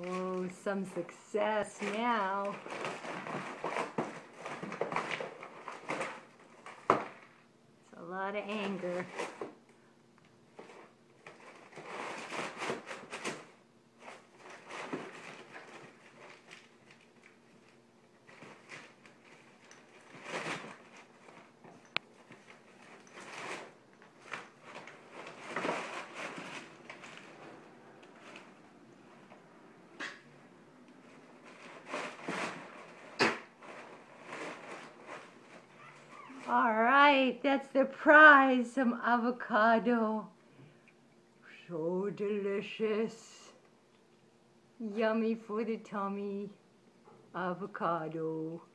Oh, some success now. It's a lot of anger. All right, that's the prize, some avocado. So delicious. Yummy for the tummy. Avocado.